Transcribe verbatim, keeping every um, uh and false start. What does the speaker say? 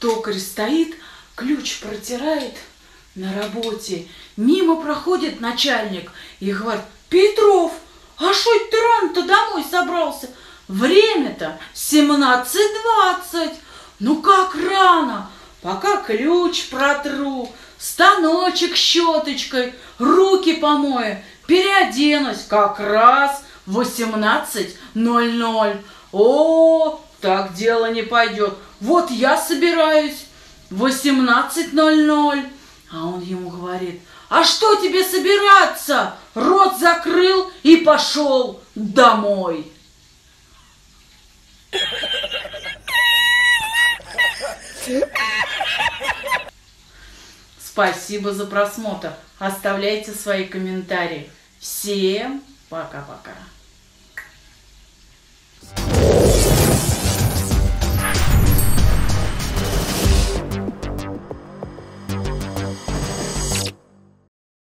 токарь стоит, ключ протирает на работе. Мимо проходит начальник и говорит: Петров, а шо это ты рано-то домой собрался? Время-то семнадцать двадцать. Ну как рано? Пока ключ протру, станочек щеточкой, руки помою, переоденусь, как раз восемнадцать ноль ноль. О, так дело не пойдет. Вот я собираюсь восемнадцать ноль ноль. А он ему говорит: а что тебе собираться? Рот закрыл и пошел домой. Спасибо за просмотр. Оставляйте свои комментарии. Всем пока-пока.